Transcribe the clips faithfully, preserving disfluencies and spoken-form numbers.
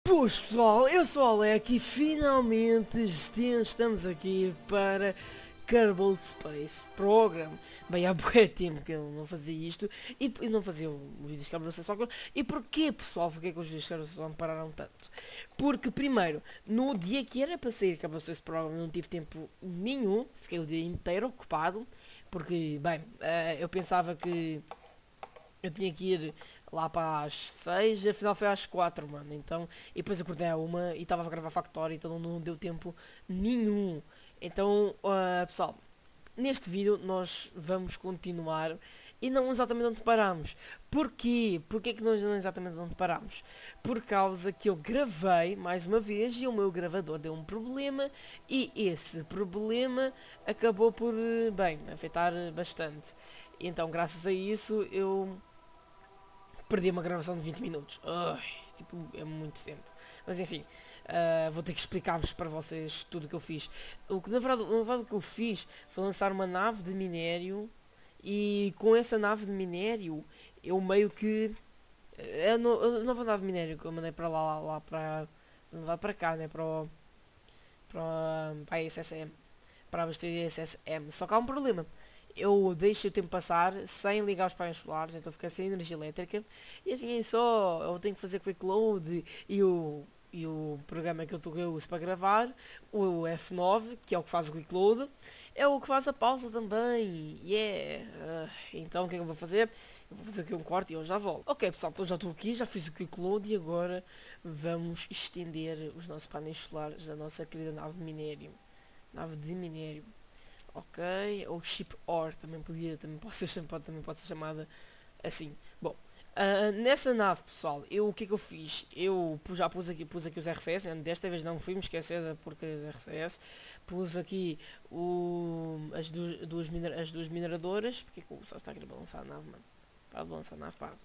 Pois pessoal, eu sou o Alec e finalmente estamos aqui para Kerbal Space Program. Bem, há bué tempo que eu não fazia isto e eu não fazia os vídeos de Kerbal Space Program. E porquê, pessoal, porquê que os vídeos de Kerbal Space Program pararam tanto? Porque primeiro, no dia que era para sair Kerbal Space Program eu não tive tempo nenhum, fiquei o dia inteiro ocupado, porque, bem, uh, eu pensava que eu tinha que ir lá para as seis, afinal foi às quatro, mano, então, e depois acordei à uma e estava a gravar Factory, então não deu tempo nenhum. Então, uh, pessoal, neste vídeo nós vamos continuar e não exatamente onde paramos. Porquê? Porquê que nós não exatamente onde paramos? Por causa que eu gravei mais uma vez e o meu gravador deu um problema e esse problema acabou por, bem, afetar bastante. E então, graças a isso, eu perdi uma gravação de vinte minutos. Ai, tipo, é muito tempo. Mas enfim, uh, vou ter que explicar-vos para vocês tudo o que eu fiz. O que na verdade, na verdade o que eu fiz foi lançar uma nave de minério. E com essa nave de minério, eu meio que... A, no, a nova nave de minério que eu mandei para lá, lá, lá para... Lá para cá, né? Para o... Para, para a S S M. Para abastecer a S S M. Só que há um problema. Eu deixo o tempo passar sem ligar os painéis solares, então fica sem energia elétrica. E assim só, eu tenho que fazer quick load e o, e o programa que eu, que eu uso para gravar, o F nove, que é o que faz o quick load, é o que faz a pausa também. Yeah! Uh, então o que é que eu vou fazer? Eu vou fazer aqui um corte e eu já volto. Ok pessoal, então já estou aqui, já fiz o quick load e agora vamos estender os nossos painéis solares da nossa querida nave de minério. Nave de minério. Ok, ou Ship Ore, também podia, também pode ser, pode, também pode ser chamada assim. Bom, uh, nessa nave, pessoal, eu o que é que eu fiz? Eu já pus aqui, pus aqui os R C S, desta vez não fui me esquecer da porcaria dos R C S. Pus aqui o, as, duas, duas minera, as duas mineradoras. Porque que o só está aqui a balançar a nave, mano? Para de balançar a nave, pá.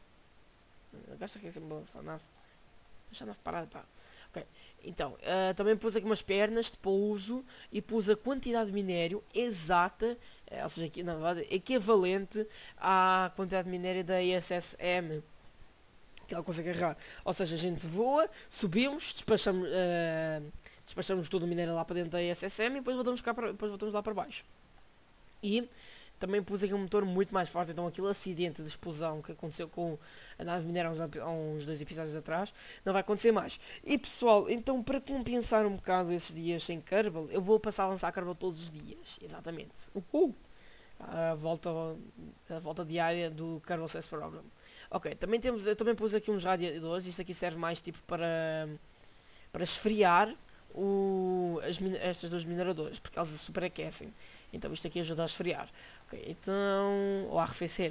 Gasta aqui sempre balançar a nave. Deixa a nave parada, pá. Ok, então, uh, também pus aqui umas pernas de pouso e pus a quantidade de minério exata, uh, ou seja, aqui, na verdade, equivalente à quantidade de minério da I S S M que ela consegue agarrar. Ou seja, a gente voa, subimos, despachamos, uh, despachamos todo o minério lá para dentro da I S S M e depois voltamos, cá para, depois voltamos lá para baixo. E também pus aqui um motor muito mais forte, então aquele acidente de explosão que aconteceu com a nave mineira há uns, há uns dois episódios atrás, não vai acontecer mais. E pessoal, então para compensar um bocado esses dias sem Kerbal, eu vou passar a lançar Kerbal todos os dias, exatamente. Uhul! A volta, a volta diária do Kerbal Space Program. Ok, também temos, eu também pus aqui uns radiadores, isto aqui serve mais tipo para, para esfriar o, as, estas duas mineradoras, porque elas superaquecem. Então isto aqui ajuda a esfriar. Ok, então... ou a arrefecer.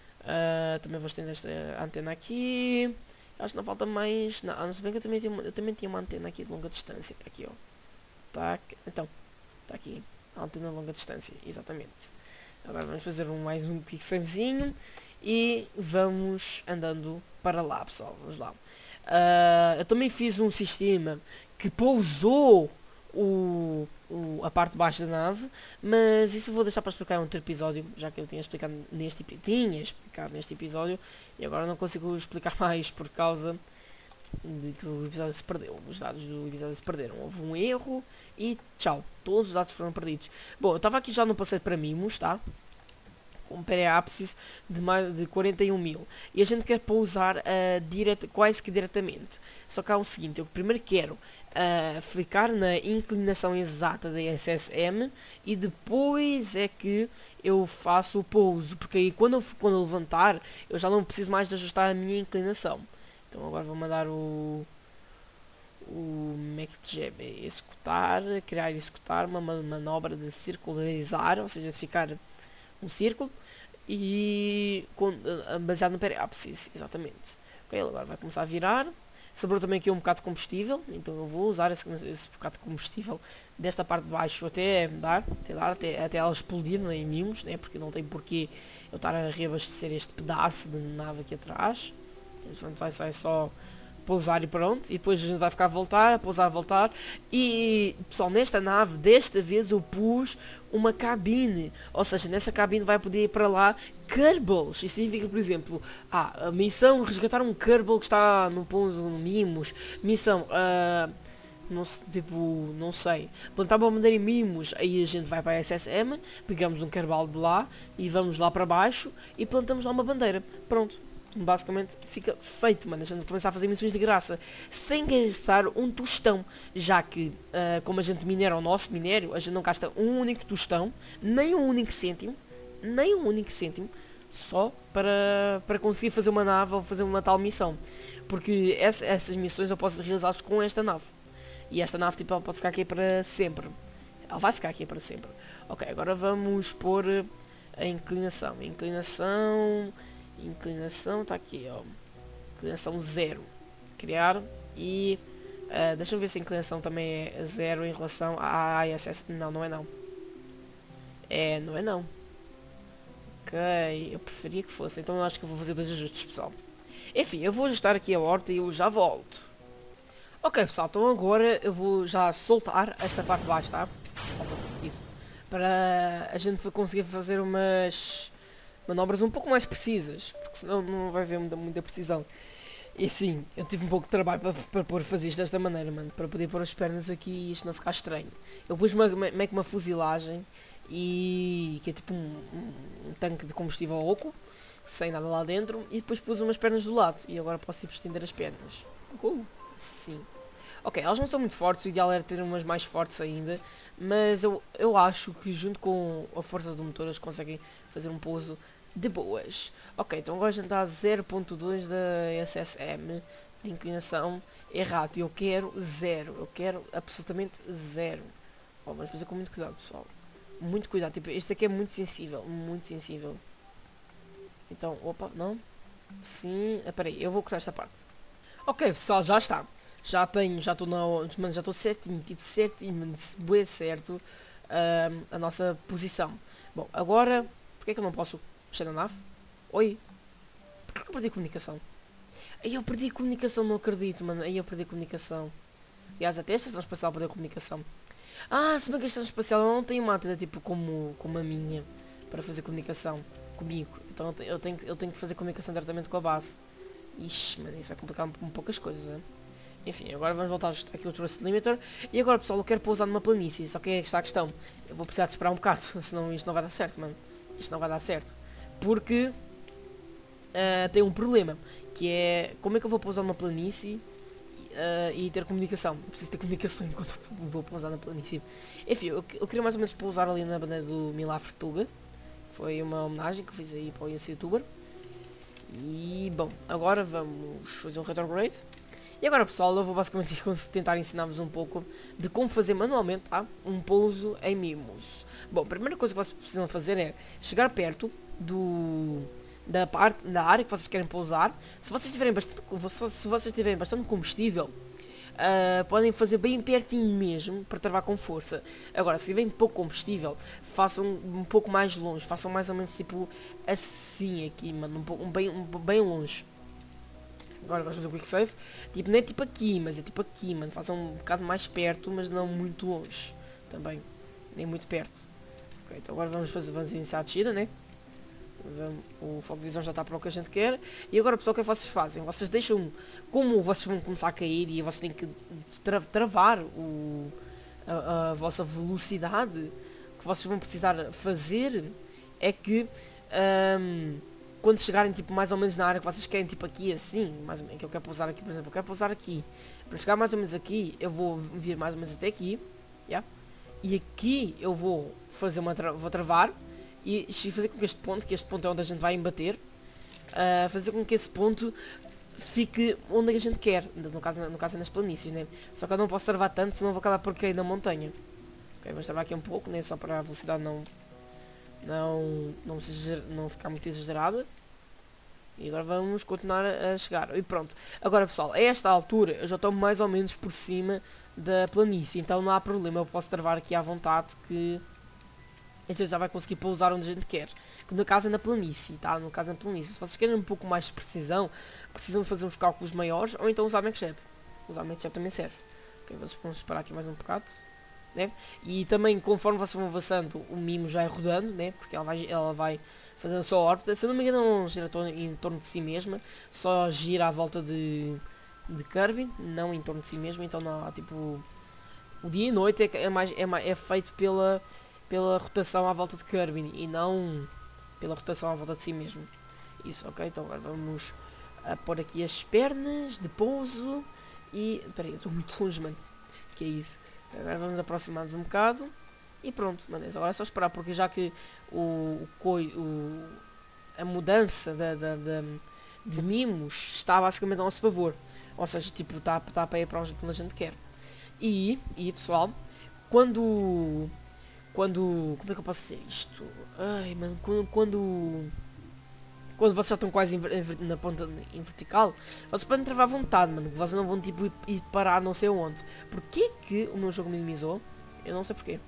Uh, também vou estender esta antena aqui. Acho que não falta mais... Não, não se bem que eu também, tinha, eu também tinha uma antena aqui de longa distância. Está aqui, ó. Tá aqui, então, está aqui. A antena de longa distância, exatamente. Agora vamos fazer um, mais um pixelzinho. E vamos andando para lá, pessoal. Vamos lá. Uh, eu também fiz um sistema que pousou o, o, a parte de baixo da nave, mas isso eu vou deixar para explicar em outro episódio, já que eu tinha explicado neste, tinha explicado neste episódio e agora não consigo explicar mais por causa de que o episódio se perdeu. Os dados do episódio se perderam. Houve um erro e tchau. Todos os dados foram perdidos. Bom, eu estava aqui já no passeio para mimos, tá? Com um periápsis de, mais de quarenta e um mil. E a gente quer pousar uh, direta, quase que diretamente. Só que há o seguinte, eu primeiro quero uh, ficar na inclinação exata da S S M e depois é que eu faço o pouso. Porque aí quando eu, quando eu levantar, eu já não preciso mais de ajustar a minha inclinação. Então agora vou mandar o... o MacGB executar, criar e executar uma manobra de circularizar, ou seja, de ficar um círculo e com, uh, baseado no periápsis, exatamente. Ok, ele agora vai começar a virar. Sobrou também aqui um bocado de combustível, então eu vou usar esse, esse bocado de combustível desta parte de baixo até dar, até, dar, até, até ela explodir em mimos, né? Porque não tem porquê eu estar a reabastecer este pedaço de nave aqui atrás. Vai, vai só pousar e pronto, e depois a gente vai ficar a voltar, a pousar, a voltar, e pessoal, nesta nave, desta vez eu pus uma cabine, ou seja, nessa cabine vai poder ir para lá Kerbals. Isso significa, por exemplo, ah, a missão resgatar um Kerbal que está no pouso Mimos. Missão, uh, não, tipo, não sei, plantar uma bandeira em Mimos. Aí a gente vai para a S S M, pegamos um Kerbal de lá e vamos lá para baixo e plantamos lá uma bandeira. Pronto. Basicamente fica feito, mano. A gente começa a fazer missões de graça sem gastar um tostão, já que uh, como a gente minera o nosso minério, a gente não gasta um único tostão, nem um único cêntimo, nem um único cêntimo, só para, para conseguir fazer uma nave ou fazer uma tal missão. Porque essa, essas missões eu posso realizá-las com esta nave. E esta nave tipo, ela pode ficar aqui para sempre. Ela vai ficar aqui para sempre. Ok, agora vamos pôr a inclinação. A inclinação... Inclinação está aqui, ó. Inclinação zero. Criar. E... Uh, deixa-me ver se a inclinação também é zero em relação à I S S. Não, não é não. É, não é não. Ok, eu preferia que fosse. Então eu acho que eu vou fazer dois ajustes, pessoal. Enfim, eu vou ajustar aqui a horta e eu já volto. Ok, pessoal, então agora eu vou já soltar esta parte de baixo, tá? Solta isso. Para a gente conseguir fazer umas manobras um pouco mais precisas, porque senão não vai haver muita, muita precisão. E sim, eu tive um pouco de trabalho para, para pôr fazer isto desta maneira, mano, para poder pôr as pernas aqui e isto não ficar estranho. Eu pus uma, meio que uma fuzilagem, e que é tipo um, um, um tanque de combustível oco, sem nada lá dentro, e depois pus umas pernas do lado, e agora posso tipo estender as pernas. Uh, sim. Ok, elas não são muito fortes, o ideal era ter umas mais fortes ainda, mas eu, eu acho que junto com a força do motor eles conseguem fazer um pouso de boas. Ok, então agora a gente está a zero ponto dois da S S M de inclinação errado e eu quero zero, eu quero absolutamente zero. Oh, vamos fazer com muito cuidado, pessoal. Muito cuidado, tipo, este aqui é muito sensível, muito sensível. Então, opa, não? Sim, ah, peraí, eu vou cortar esta parte. Ok, pessoal, já está. Já tenho, já estou na, mano, já estou certinho, tipo certinho, mano, bem certo uh, a nossa posição. Bom, agora, porque é que eu não posso mexer na nave? Oi? Porquê que eu perdi a comunicação? Aí eu perdi a comunicação, não acredito, mano, aí eu perdi a comunicação. Aliás, até a estação espacial perdeu a comunicação. Ah, se bem que a estação espacial não tem uma antena tipo como, como a minha, para fazer comunicação comigo. Então eu tenho, eu tenho que fazer comunicação diretamente com a base. Ixi, mano, isso vai complicar um, um poucas coisas, né? Enfim, agora vamos voltar aqui ao Thrust Limiter. E agora, pessoal, eu quero pousar numa planície. Só que é que está a questão. Eu vou precisar de esperar um bocado, senão isto não vai dar certo, mano. Isto não vai dar certo. Porque uh, tem um problema. Que é, como é que eu vou pousar numa planície uh, e ter comunicação? Eu preciso ter comunicação enquanto vou pousar na planície. Enfim, eu, eu queria mais ou menos pousar ali na bandeira do Milafre Tuga. Foi uma homenagem que eu fiz aí para o YouTuber. E, bom, agora vamos fazer um retrograde. E agora, pessoal, eu vou basicamente tentar ensinar-vos um pouco de como fazer manualmente, tá? Um pouso em Mimos. Bom, a primeira coisa que vocês precisam fazer é chegar perto do da parte da área que vocês querem pousar. Se vocês tiverem bastante, se vocês tiverem bastante combustível, uh, podem fazer bem pertinho mesmo para travar com força. Agora, se tiverem pouco combustível, façam um pouco mais longe, façam mais ou menos tipo assim aqui, mano, um pouco um bem um, bem longe. Agora vamos fazer o quick save. Tipo, não é tipo aqui, mas é tipo aqui, mano. Façam um bocado mais perto, mas não muito longe. Também. Nem muito perto. Ok, então agora vamos fazer, vamos iniciar a descida, né? Vamos, o foco de visão já está para o que a gente quer. E agora, pessoal, o que é que vocês fazem? Vocês deixam, como vocês vão começar a cair e vocês têm que tra travar o, a, a vossa velocidade, o que vocês vão precisar fazer é que... Um, quando chegarem tipo mais ou menos na área que vocês querem, tipo aqui assim, mais ou menos, que eu quero pousar aqui, por exemplo, eu quero pousar aqui. Para chegar mais ou menos aqui, eu vou vir mais ou menos até aqui, yeah? E aqui eu vou fazer uma tra vou travar e fazer com que este ponto, que este ponto é onde a gente vai embater, uh, fazer com que esse ponto fique onde a gente quer, no caso, no caso é nas planícies, né? Só que eu não posso travar tanto, senão vou acabar por cair na montanha. Ok, vamos travar aqui um pouco, né? Só para a velocidade não não, não, se, não ficar muito exagerada. E agora vamos continuar a, a chegar. E pronto. Agora, pessoal, a esta altura eu já estou mais ou menos por cima da planície, então não há problema, eu posso travar aqui à vontade que a gente já vai conseguir pousar onde a gente quer. Que no caso é na planície, tá? No caso é na planície. Se vocês querem um pouco mais de precisão, precisam de fazer uns cálculos maiores, ou então usar MakeShep. Usar MakeShep também serve. Ok, vamos esperar aqui mais um bocado. né? E também conforme vocês vão avançando, o mimo já é rodando, né? Porque ela vai, ela vai fazendo a sua órbita. Se eu não me engano, não gira em torno de si mesma, só gira à volta de, de Kirby, não em torno de si mesma. Então não há tipo... O dia e noite é, é, mais, é, mais, é feito pela, pela rotação à volta de Kirby e não pela rotação à volta de si mesmo. Isso, ok? Então agora vamos a pôr aqui as pernas de pouso e... Espera aí, eu estou muito longe, mano. Que é isso? Agora vamos aproximar-nos um bocado e pronto, mano. Agora é só esperar, porque já que o, o, coi, o a mudança da, da, da, de mimos está basicamente a nosso favor. Ou seja, tipo, está tá para ir para onde a gente quer. E, e pessoal, quando... Quando... Como é que eu posso dizer isto? Ai, mano, quando... Quando, quando vocês já estão quase em, em, na ponta em vertical, vocês podem travar à vontade, mano. Vocês não vão, tipo, ir, ir parar não sei onde. Porquê que o meu jogo minimizou? Eu não sei porquê.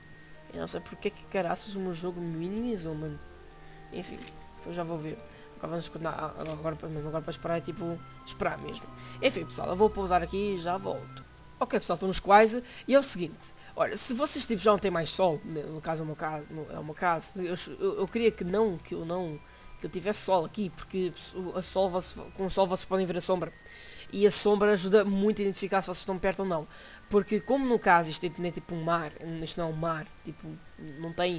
Eu não sei porque que caraças o meu jogo minimizou, mano. Enfim, eu já vou ver. Agora vamos continuar. Agora, agora para esperar é tipo... Esperar mesmo. Enfim, pessoal, eu vou pousar aqui e já volto. Ok, pessoal, estamos quase. E é o seguinte. Olha, se vocês tipo, já não têm mais sol, no caso é o meu caso, no, é o meu caso, eu, eu, eu queria que não, que eu não, que eu tivesse sol aqui, porque a sol, você, com o sol vocês podem ver a sombra. E a sombra ajuda muito a identificar se vocês estão perto ou não. Porque como no caso isto é tipo um mar, isto não é um mar, tipo, não tem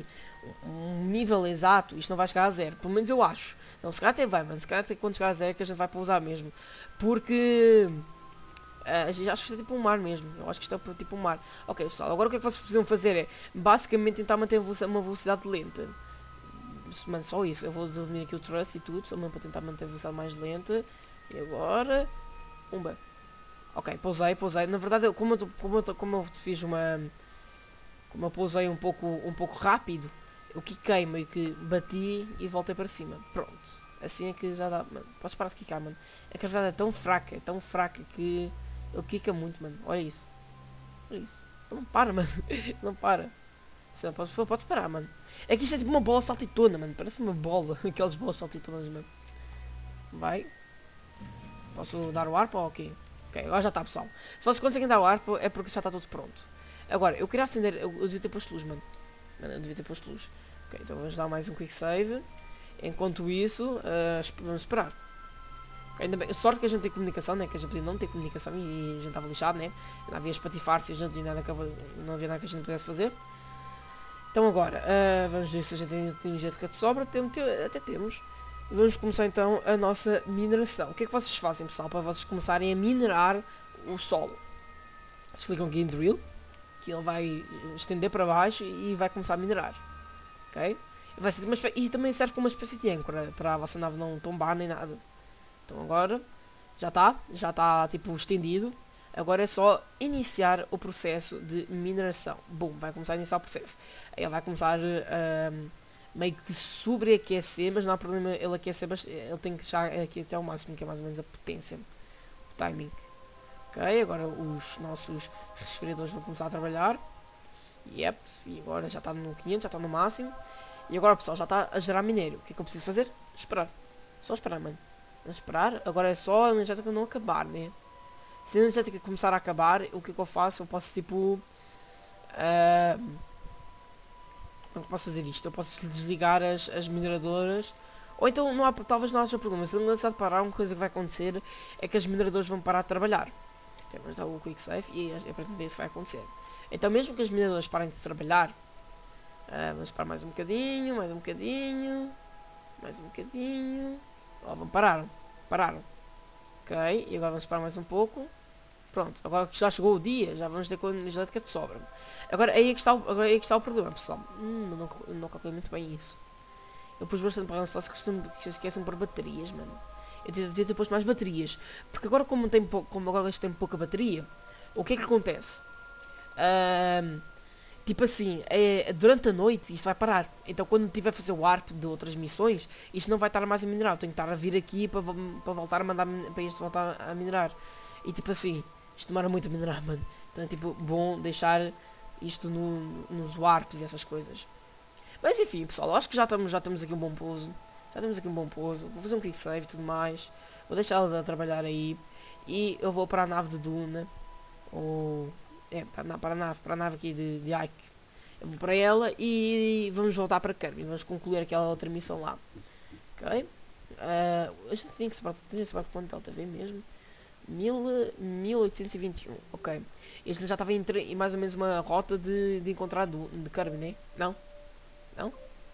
um nível exato, isto não vai chegar a zero. Pelo menos eu acho. Não, se calhar até vai, mano, se calhar até quando chegar a zero é que a gente vai pousar mesmo. Porque... Uh, acho que isto é tipo um mar mesmo. Eu acho que isto é tipo um mar. Ok, pessoal, agora o que é que vocês precisam fazer é basicamente tentar manter uma velocidade lenta. Mano, só isso. Eu vou diminuir aqui o thrust e tudo, só mesmo para tentar manter a velocidade mais lenta. E agora... Umba. Ok, pousei, pousei. Na verdade, como eu, como eu, como eu fiz uma... Como eu pousei um pouco, um pouco rápido, eu quiquei, meio que bati e voltei para cima. Pronto. Assim é que já dá... Mano, podes parar de quicar, mano. É que a verdade é tão fraca, é tão fraca que... Ele quica muito, mano. Olha isso. Olha isso. Ele não para, mano. Ele não para. Você pode, pode parar, mano. É que isto é tipo uma bola saltitona, mano. Parece uma bola. Aquelas bolas saltitonas, mano. Vai. Posso dar o arpo ou ok? Ok, agora já está, pessoal. Se vocês conseguem dar o arpo é porque já está tudo pronto. Agora, eu queria acender... Eu, eu devia ter posto luz, mano. Mano, eu devia ter posto luz. Ok, então vamos dar mais um quick save. Enquanto isso, uh, vamos esperar. Ainda bem, sorte que a gente tem comunicação, né? Que a gente podia não ter comunicação e, e a gente estava lixado, né? Não havia espatifar-se e a gente tinha nada que, não havia nada que a gente pudesse fazer. Então agora, uh, vamos ver se a gente tem energética de sobra. Tem, tem, até temos. E vamos começar então a nossa mineração. O que é que vocês fazem, pessoal, para vocês começarem a minerar o solo? Vocês clicam aqui em Drill, que ele vai estender para baixo e vai começar a minerar. Ok? Vai ser uma espécie, e também serve como uma espécie de âncora, para a vossa nave não tombar nem nada. Então agora já está, já está tipo estendido. Agora é só iniciar o processo de mineração. Bom, vai começar a iniciar o processo. Aí ele vai começar uh, meio que sobreaquecer, mas não há problema ele aquecer, mas ele tem que deixar aqui até o máximo, que é mais ou menos a potência, o timing. Ok, agora os nossos resfriadores vão começar a trabalhar. Yep, e agora já está no quinhentos, já está no máximo. E agora, pessoal, já está a gerar minério. O que é que eu preciso fazer? Esperar. Só esperar, mano. Esperar. Agora é só a energética não acabar, né? Se a energética começar a acabar, o que é que eu faço? Eu posso, tipo... Uh, como é que eu posso fazer isto? Eu posso desligar as, as mineradoras. Ou então, não há, talvez não haja problema. Se a energética parar, uma coisa que vai acontecer é que as mineradoras vão parar de trabalhar. Ok, vamos dar o quick save e aparentemente isso vai acontecer. Então, mesmo que as mineradoras parem de trabalhar... Uh, vamos esperar mais um bocadinho, mais um bocadinho, mais um bocadinho. Oh, vão parar, pararam. Ok, e agora vamos esperar mais um pouco. Pronto, agora que já chegou o dia, já vamos ter com a energia elétrica de sobra. Agora aí é que está o, agora aí é que está o problema, pessoal. Hum, não, não calculei muito bem isso. Eu pus bastante para só se que esquecem por baterias, mano. Eu devia ter posto mais baterias. Porque agora como, tem pouco, como agora isto tem pouca bateria, o que é que acontece? Uh, Tipo assim, é, durante a noite isto vai parar. Então quando tiver a fazer o warp de outras missões, isto não vai estar mais a minerar. Eu tenho que estar a vir aqui para, para voltar a mandar para isto voltar a minerar. E tipo assim, isto demora muito a minerar, mano. Então é tipo bom deixar isto no, nos warps e essas coisas. Mas enfim, pessoal, acho que já estamos, já temos aqui um bom pouso. Já temos aqui um bom pouso. Vou fazer um quick save e tudo mais. Vou deixar ela a trabalhar aí. E eu vou para a nave de Duna. Ou... É, para, na, para a nave, para a nave aqui de, de Ike. Eu vou para ela e vamos voltar para Kirby. Vamos concluir aquela outra missão lá. Ok? Uh, a gente tem que separar, tem que separar de quanto Delta V mesmo? mil oitocentos e vinte e um. Ok. Este já estava em, em mais ou menos uma rota de, de encontrar do, de Kirby, né? Não? Não?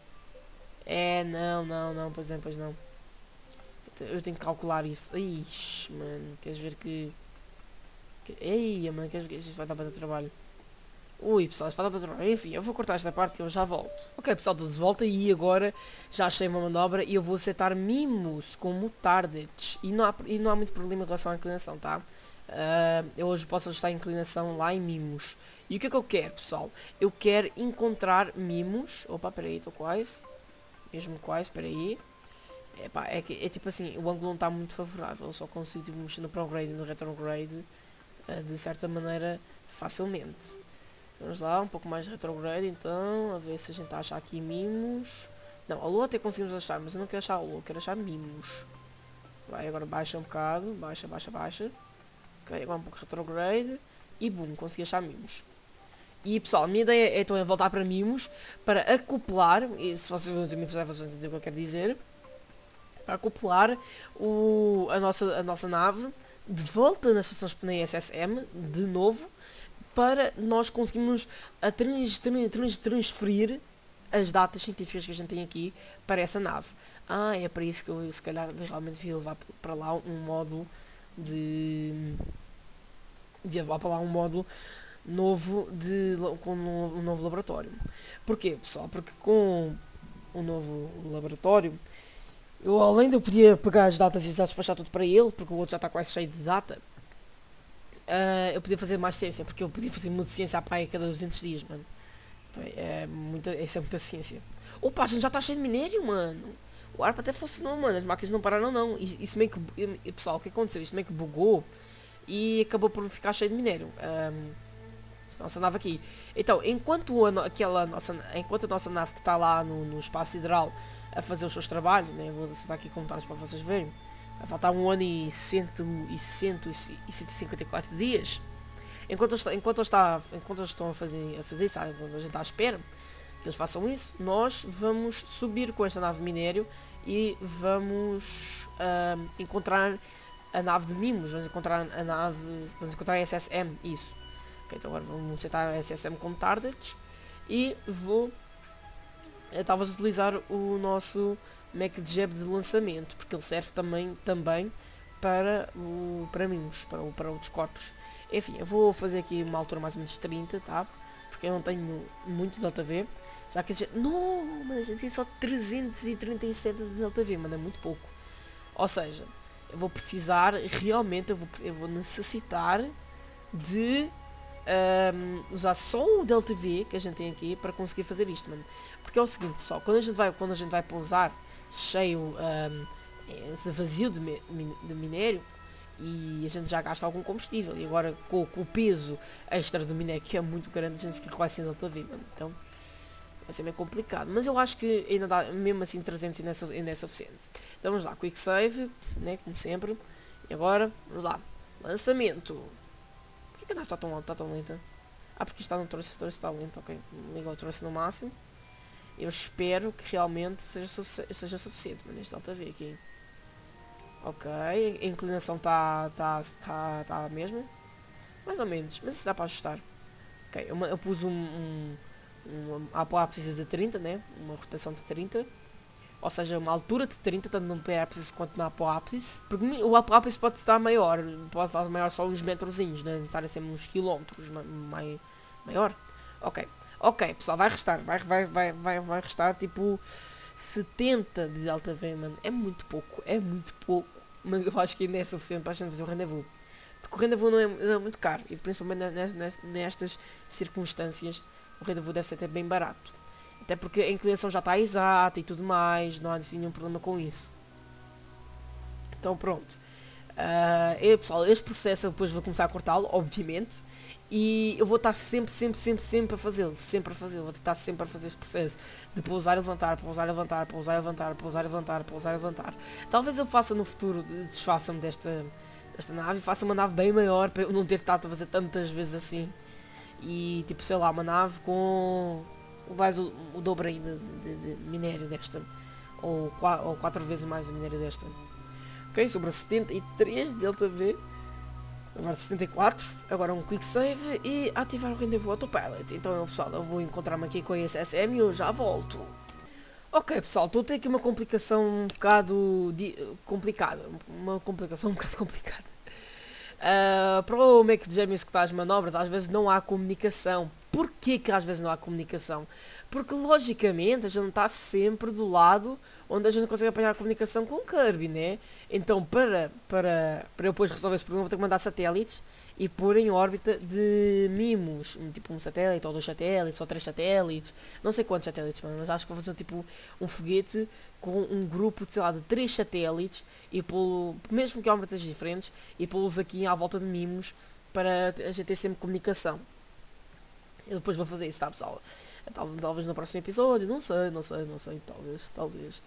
É, não, não, não, pois é, pois não. Eu tenho que calcular isso. Ixi, mano, queres ver que... que... Ei, mano, queres ver que isto vai dar para trabalho. Ui, pessoal, isto vai dar para trabalho. Enfim, eu vou cortar esta parte e eu já volto. Ok, pessoal, estou de volta e agora já achei uma manobra e eu vou setar mimos como targets. E não há, e não há muito problema em relação à inclinação, tá? Uh, eu hoje posso ajustar a inclinação lá em mimos. E o que é que eu quero, pessoal? Eu quero encontrar mimos. Opa, peraí, estou quase. Mesmo quase, peraí. Epá, é, que, é tipo assim, o ângulo não está muito favorável. Eu só consigo tipo, mexer no prograde e no retrograde uh, de certa maneira facilmente. Vamos lá, um pouco mais de retrograde então, a ver se a gente acha aqui mimos. Não, a lua até conseguimos achar, mas eu não quero achar a lua, eu quero achar mimos. Vai, agora baixa um bocado, baixa, baixa, baixa. Ok, agora um pouco de retrograde e boom, consegui achar mimos. E pessoal, a minha ideia é então é voltar para mimos, para acoplar, e se vocês vão me precisar fazer entender o que eu quero dizer, para acoplar o, a, nossa, a nossa nave de volta na estação na S S M, de novo, para nós conseguirmos a trans, trans, transferir as datas científicas que a gente tem aqui para essa nave. Ah, é para isso que eu se calhar realmente devia levar para lá um módulo de... de levar para lá um módulo novo de, com um novo laboratório. Porquê, pessoal? Porque com o novo laboratório eu, além de eu podia pegar as datas e já despachar tudo para ele, porque o outro já está quase cheio de data, uh, eu podia fazer mais ciência, porque eu podia fazer muita ciência à praia cada duzentos dias, mano. Então é muita, essa é muita ciência. Opa, a gente já está cheio de minério, mano. O ARP até funcionou, mano. As máquinas não pararam, não. Isso meio que... Pessoal, o que aconteceu? Isto meio que bugou e acabou por ficar cheio de minério. Um, nossa nave aqui. Então, enquanto a, aquela nossa, enquanto a nossa nave que está lá no, no espaço sideral a fazer os seus trabalhos, né? Vou deixar aqui comentários para vocês verem. Vai faltar um ano e cento e cento e cento e cinquenta e quatro dias. Enquanto está, enquanto está, enquanto eles estão a fazer, a fazer isso, quando a gente está à espera que eles façam isso, nós vamos subir com esta nave minério e vamos uh, encontrar a nave de mimos, vamos encontrar a nave, vamos encontrar a S S M, isso. Ok, então agora vamos setar a S S M como targets e vou uh, talvez utilizar o nosso MacJeb de lançamento, porque ele serve também, também para, o, para mimos, para, para outros corpos. Enfim, eu vou fazer aqui uma altura mais ou menos trinta, tá? Porque eu não tenho muito Delta V. Já que a gente... Não, mas a gente tem só trezentos e trinta e sete de Delta V, mano, é muito pouco. Ou seja, eu vou precisar, realmente, eu vou, eu vou necessitar de um, usar só o Delta V que a gente tem aqui para conseguir fazer isto, mano. Porque é o seguinte, pessoal, quando a gente vai, quando a gente vai pousar cheio, um, vazio de, de minério, e a gente já gasta algum combustível, e agora com, com o peso extra do minério, que é muito grande, a gente fica quase sem Delta V, mano. Então vai ser meio complicado, mas eu acho que ainda dá, mesmo assim trezentos ainda é, ainda é suficiente. Então vamos lá, Quick Save, né, como sempre. E agora, vamos lá, lançamento. Por que a nave está tão, tá tão lenta? Ah, porque está no troço, o troço está lento, ok. Liga o troço no máximo. Eu espero que realmente seja, sufici seja suficiente, mas este Delta V aqui. Ok, a inclinação está tá, tá, tá mesmo. Mais ou menos, mas isso dá para ajustar. Ok, eu, eu pus um... um a apóapse de trinta, né? Uma rotação de trinta, ou seja, uma altura de trinta, tanto no apóapse quanto na apóapse, porque o apóapse pode estar maior, pode estar maior só uns metrozinhos, né? Necessário ser uns quilómetros mai, maior. Ok, ok, pessoal, vai restar, vai, vai, vai, vai, vai restar tipo setenta de Delta V, mano. É muito pouco, é muito pouco, mas eu acho que ainda é suficiente para a gente fazer o rendezvous. Porque o rendezvous não é, não é muito caro, e principalmente nestas, nestas circunstâncias, o rendezvous deve ser até bem barato. Até porque a inclinação já está exata e tudo mais, não há nenhum problema com isso. Então pronto. Uh, eu, pessoal, este processo eu depois vou começar a cortá-lo, obviamente. E eu vou estar sempre, sempre, sempre, sempre a fazê-lo. Sempre a fazê-lo. Vou estar sempre a fazer este processo. De pousar e levantar, pousar e levantar, pousar e levantar, pousar e levantar, pousar e levantar. Talvez eu faça no futuro, desfaça-me desta, desta nave e faça uma nave bem maior para eu não ter estado a fazer tantas vezes assim. e tipo, sei lá, uma nave com mais o, o dobro aí de, de, de minério desta, ou, qua, ou quatro vezes mais o minério desta. Ok, sobre setenta e três Delta V, agora setenta e quatro, agora um Quick Save e ativar o Rendezvous Autopilot. Então pessoal, eu vou encontrar-me aqui com a I S S M e eu já volto. Ok pessoal, estou a ter aqui uma complicação um bocado di complicada, uma complicação um bocado complicada. Uh, para o Mac Jam executar as manobras, às vezes não há comunicação. Porquê que às vezes não há comunicação? Porque logicamente a gente está sempre do lado onde a gente consegue apanhar a comunicação com o Kirby, né? Então para, para, para eu depois resolver esse problema vou ter que mandar satélites e pôr em órbita de mimos, tipo um satélite, ou dois satélites, ou três satélites, não sei quantos satélites, mas acho que vou fazer tipo um foguete com um grupo de, sei lá, de três satélites, e pô, mesmo que órbitas diferentes, e pô-los aqui à volta de mimos, para a gente ter sempre comunicação. Eu depois vou fazer isso, tá pessoal? Talvez, talvez no próximo episódio, não sei, não sei, não sei, talvez, talvez,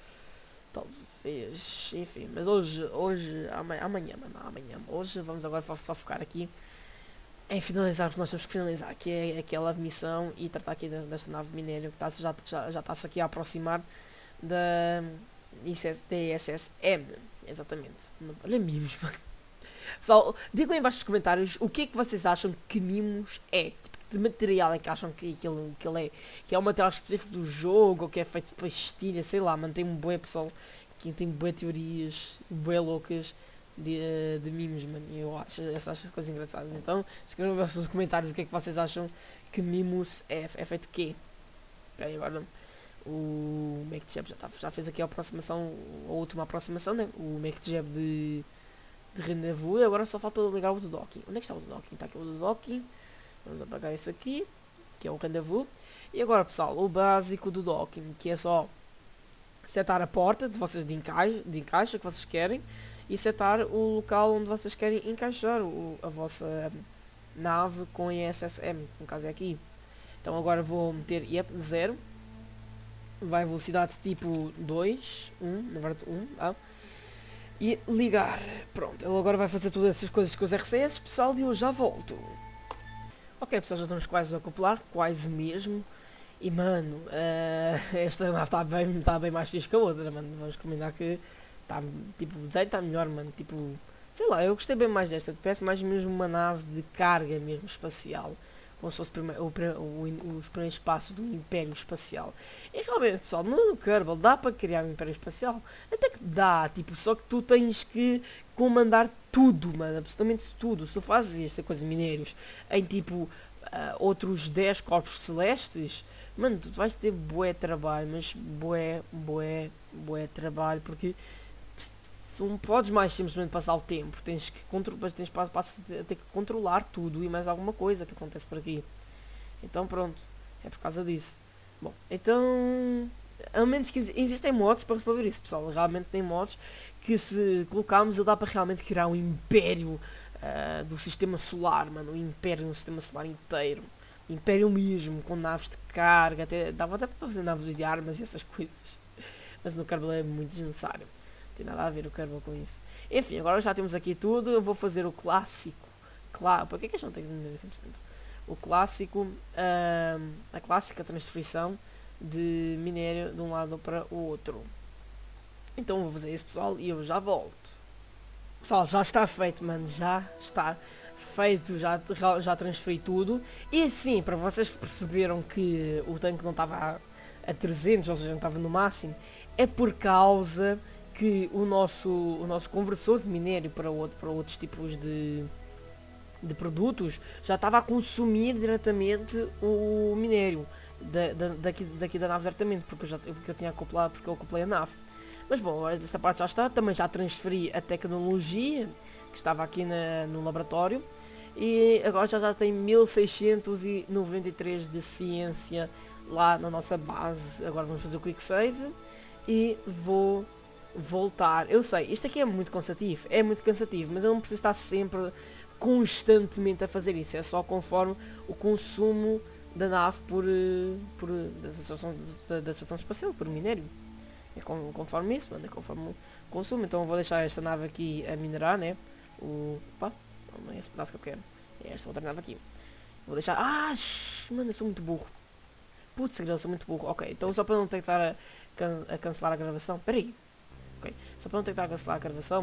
talvez, enfim, mas hoje, hoje, amanhã, amanhã, mano, amanhã, hoje vamos agora só focar aqui em finalizar o que nós temos que finalizar, que é aquela missão e tratar aqui desta nave de minério que tá, já já já está-se aqui a aproximar da I S S M, exatamente. Olha mimos, mano. Pessoal, digam aí embaixo nos comentários o que é que vocês acham que mimos é. De material é que acham que, que, ele, que ele é. Que é um material específico do jogo, ou que é feito de pastilha, sei lá, mano. Tem um bué pessoal que tem bué teorias, bué loucas de, de mimos, mano. E eu acho essas coisas engraçadas. Então, escrevam nos comentários o que é que vocês acham que mimos é. É feito de quê? Ok, agora o MacJab já, tá, já fez aqui a aproximação, a última aproximação, né? O MacJab de, de Rendezvous. E agora só falta ligar o do docking. Onde é que está o do docking? Está aqui o do docking. Vamos apagar isso aqui, que é o Rendezvous. E agora pessoal, o básico do docking, que é só setar a porta de vocês de encaixe, de encaixe que vocês querem, e setar o local onde vocês querem encaixar o, a vossa nave com I S S M, no caso é aqui. Então agora vou meter I E P zero, vai velocidade tipo dois, um, na verdade um, tá? E ligar. Pronto, ele agora vai fazer todas essas coisas com os R C S, pessoal, e eu já volto. Ok pessoal, já estamos quase a acoplar, quase mesmo. E mano, uh, esta nave está bem, tá bem mais fixe que a outra, mano. Vamos combinar que está, tipo, o design está melhor, mano. Tipo, sei lá, eu gostei bem mais desta. Parece mais mesmo uma nave de carga mesmo espacial. Como se fosse o, o, os primeiros passos do Império Espacial. E realmente pessoal, no Kerbal dá para criar um Império Espacial? Até que dá, tipo, só que tu tens que comandar tudo, mano, absolutamente tudo. Se tu fazes esta coisa de minérios em tipo uh, outros dez corpos celestes, mano, tu vais ter bué trabalho, mas bué, bué, bué trabalho, porque tu não podes mais simplesmente passar o tempo, tens que controlar, tens para ter que controlar tudo e mais alguma coisa que acontece por aqui. Então pronto, é por causa disso. Bom, então, a menos que existem modos para resolver isso, pessoal. Realmente tem modos que, se colocarmos, ele dá para realmente criar um império uh, do sistema solar, mano, um império no sistema solar inteiro. Um império mesmo, com naves de carga, até, dava até para fazer naves de armas e essas coisas. Mas no Kerbal é muito desnecessário. Não tem nada a ver o Kerbal com isso. Enfim, agora já temos aqui tudo. Eu vou fazer o clássico. Claro, para que é que a gente não tem que dizer cem por cento? O clássico, uh, a clássica transferência de minério de um lado para o outro. Então vou fazer isso, pessoal, e eu já volto. Pessoal, já está feito, mano, já está feito, já, já transferi tudo. E sim, para vocês que perceberam que o tanque não estava a, a trezentos, ou seja, não estava no máximo, é por causa que o nosso, o nosso conversor de minério para, outro, para outros tipos de, de produtos já estava a consumir diretamente o minério da, da, daqui, daqui da nave diretamente, porque eu, já, porque eu tinha acoplado, porque eu acoplei a nave. Mas bom, esta parte já está, também já transferi a tecnologia que estava aqui na, no laboratório, e agora já, já tem mil seiscentos e noventa e três de ciência lá na nossa base. Agora vamos fazer o quick save e vou voltar. Eu sei, isto aqui é muito cansativo, é muito cansativo, mas eu não preciso estar sempre constantemente a fazer isso, é só conforme o consumo da nave por, por da, estação, da, da estação espacial, por minério. É conforme isso, mano, é conforme o consumo. Então eu vou deixar esta nave aqui a minerar, né? O, opa, não é esse pedaço que eu quero, é esta outra nave aqui. Vou deixar... Ah, shh, mano, eu sou muito burro. Putz, eu sou muito burro. Ok, então só para não ter que estar a, can a cancelar a gravação. Espera aí. Ok, só para não ter que estar a cancelar a gravação.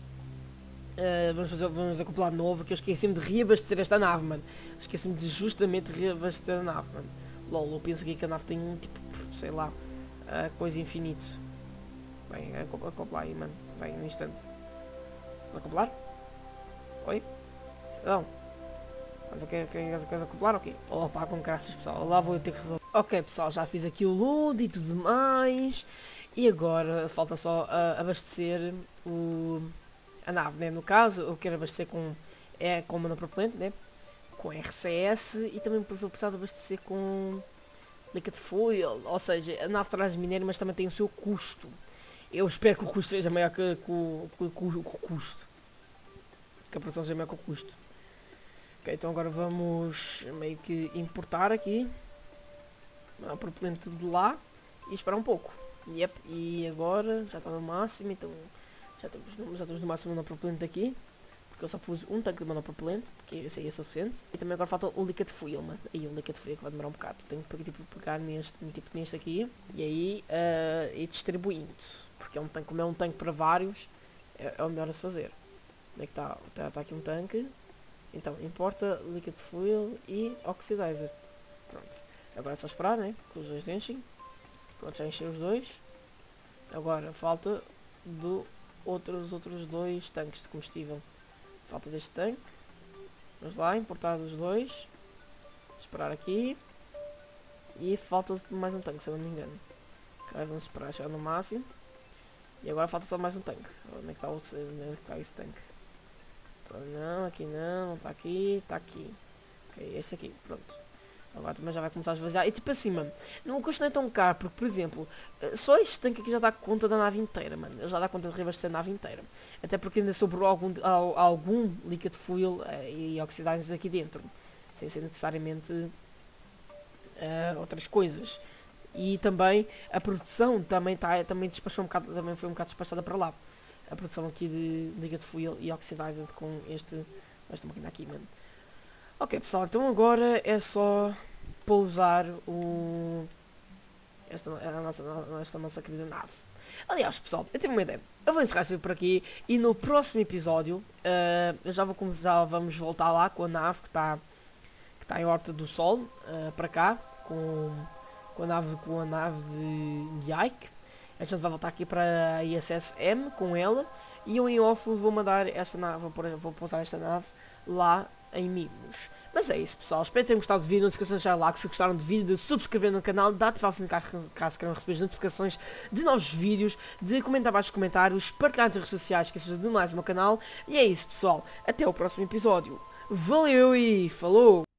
Uh, vamos fazer, vamos acoplar de novo, que eu esqueci-me de reabastecer esta nave, mano. Esqueci-me de justamente reabastecer a nave, mano. Lol, eu penso aqui que a nave tem um tipo, sei lá, uh, coisa infinito. Bem, acoplar aí, mano. Bem, um instante. Acoplar? Oi? Cidadão? Mas quer, quer, quer acoplar? Ok. Opa, com graças, pessoal. Lá vou eu ter que resolver. Ok, pessoal, já fiz aqui o load e tudo mais. E agora falta só uh, abastecer o, a nave, né? No caso, eu quero abastecer com, é, com monopropelente, né? Com R C S e também vou precisar de abastecer com liquid fuel. Ou seja, a nave traz minério, mas também tem o seu custo. Eu espero que o custo seja maior que, que, o, que, que o custo. Que a produção seja maior que o custo. Ok, então agora vamos meio que importar aqui a propelente de lá e esperar um pouco. Yep, e agora já está no máximo, então já estamos no, já estamos no máximo na propelente aqui. Porque eu só pus um tanque de monopropelente, porque esse aí é suficiente. E também agora falta o liquid fuel, mano. Aí o liquid fuel que vai demorar um bocado. Tenho que tipo, pegar neste, tipo, neste aqui e aí uh, ir distribuindo. Porque é um tanque, como é um tanque para vários, é, é o melhor a se fazer. Onde é que está? Está tá aqui um tanque. Então, importa liquid fuel e oxidizer. Pronto. Agora é só esperar, né? Que os dois enchem. Pronto, já enchei os dois. Agora falta do outros, outros dois tanques de combustível. Falta deste tanque. Vamos lá, importar os dois. Esperar aqui. E falta mais um tanque, se eu não me engano. Ok, vamos esperar chegar no máximo. E agora falta só mais um tanque. Onde é que está, o, onde é que está esse tanque? Não, aqui não, não está aqui, está aqui. Ok, esse aqui, pronto. Agora também já vai começar a esvaziar. E tipo assim, mano, não custa não é tão caro, porque por exemplo, só este tanque aqui já dá conta da nave inteira, mano. Ele já dá conta de reabastecer a nave inteira. Até porque ainda sobrou algum, algum liquid fuel uh, e oxidizers aqui dentro. Sem ser necessariamente uh, outras coisas. E também a produção também, tá, também, despachou um bocado, também foi um bocado despachada para lá. A produção aqui de liquid fuel e oxidizer com este, esta máquina aqui, mano. Ok, pessoal, então agora é só pousar o esta, a nossa, esta nossa querida nave. Aliás, pessoal, eu tive uma ideia. Eu vou encerrar este vídeo por aqui e no próximo episódio uh, eu já vou já vamos voltar lá com a nave que está que está em órbita do Sol uh, para cá com, com a nave com a nave de, de Ike. A gente vai voltar aqui para a I S S M com ela e eu em off vou mandar esta nave, vou, pôr, vou pousar esta nave lá em Mimos. Mas é isso, pessoal, espero que tenham gostado do vídeo, notificações já lá, que se gostaram do vídeo, de subscrever no canal, de ativar o sininho caso queiram receber as notificações de novos vídeos, de comentar abaixo nos comentários, partilhar nas redes sociais, que isso ajuda demais o meu canal, e é isso, pessoal, até o próximo episódio. Valeu e falou!